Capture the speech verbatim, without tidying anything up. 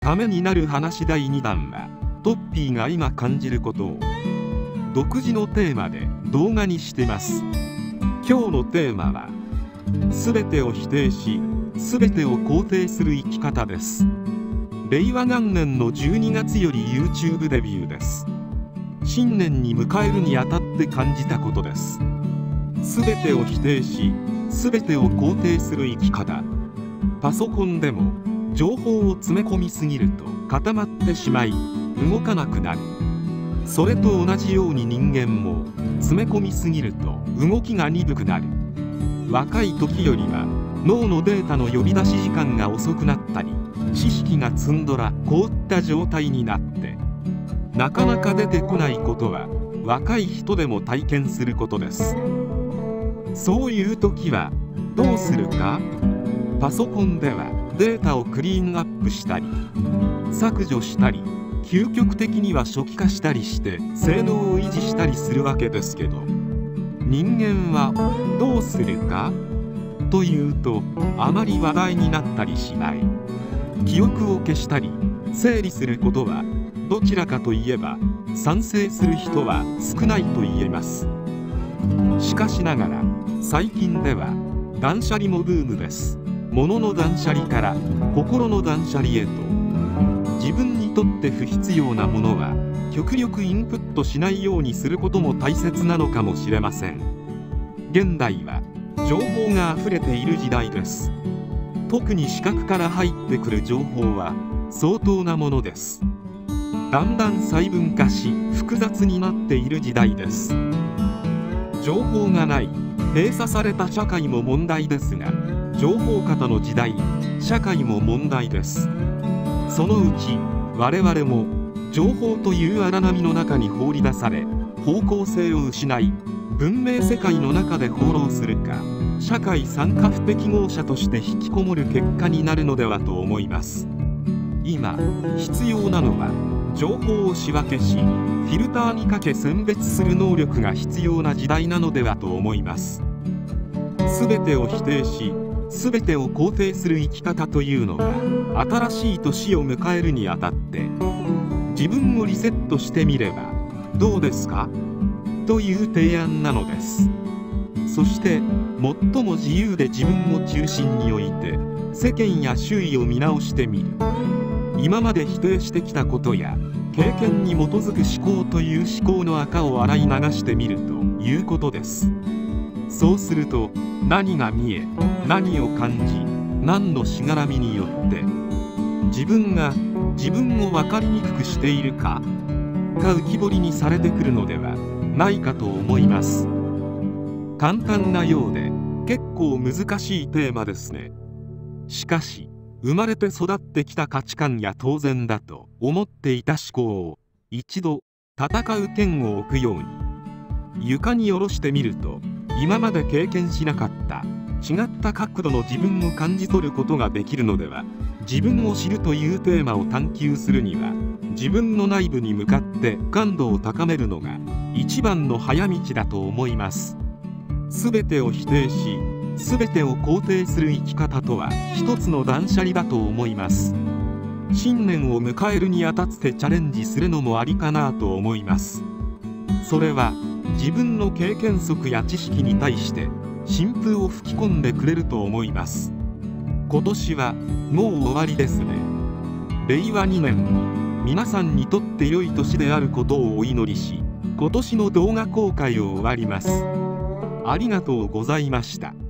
ためになる話だいにだんは、トッピーが今感じることを独自のテーマで動画にしてます。今日のテーマは全てを否定し全てを肯定する生き方です。れいわ元年のじゅうにがつより YouTube デビューです。新年に迎えるにあたって感じたことです。全てを否定し全てを肯定する生き方。パソコンでも情報を詰め込みすぎると固まってしまい動かなくなる。それと同じように人間も詰め込みすぎると動きが鈍くなる。若い時よりは脳のデータの呼び出し時間が遅くなったり知識が積んどら凍った状態になってなかなか出てこないことは若い人でも体験することです。そういう時はどうするか。パソコンではデータをクリーンアップしたり削除したり究極的には初期化したりして性能を維持したりするわけですけど、人間はどうするかというとあまり話題になったりしない。記憶を消したり整理することはどちらかといえば賛成する人は少ないと言えます。しかしながら最近では断捨離もブームです。物の断捨離から心の断捨離へと、自分にとって不必要なものは極力インプットしないようにすることも大切なのかもしれません。現代は情報があふれている時代です。特に視覚から入ってくる情報は相当なものです。だんだん細分化し複雑になっている時代です。情報がない閉鎖された社会も問題ですが、情報過多の時代社会も問題です。そのうち我々も情報という荒波の中に放り出され方向性を失い文明世界の中で放浪するか社会参加不適合者として引きこもる結果になるのではと思います。今必要なのは情報を仕分けしフィルターにかけ選別する能力が必要な時代なのではと思います。全てを否定し全てを肯定する生き方というのが新しい年を迎えるにあたって自分をリセットしてみればどうですかという提案なのです。そして最も自由で自分を中心に置いて世間や周囲を見直してみる。今まで否定してきたことや経験に基づく思考という思考の垢を洗い流してみるということです。そうすると何が見え何を感じ何のしがらみによって自分が自分を分かりにくくしているかが浮き彫りにされてくるのではないかと思います。簡単なようで結構難しいテーマですね。しかし生まれて育ってきた価値観や当然だと思っていた思考を一度戦う剣を置くように床に下ろしてみると今まで経験しなかった違った角度の自分を感じ取ることができるのでは。自分を知るというテーマを探求するには自分の内部に向かって感度を高めるのが一番の早道だと思います。全てを否定し全てを肯定する生き方とは一つの断捨離だと思います。新年を迎えるにあたってチャレンジするのもありかなと思います。それは自分の経験則や知識に対して新風を吹き込んでくれると思います。今年はもう終わりですね。れいわにねんも皆さんにとって良い年であることをお祈りし、今年の動画公開を終わります。ありがとうございました。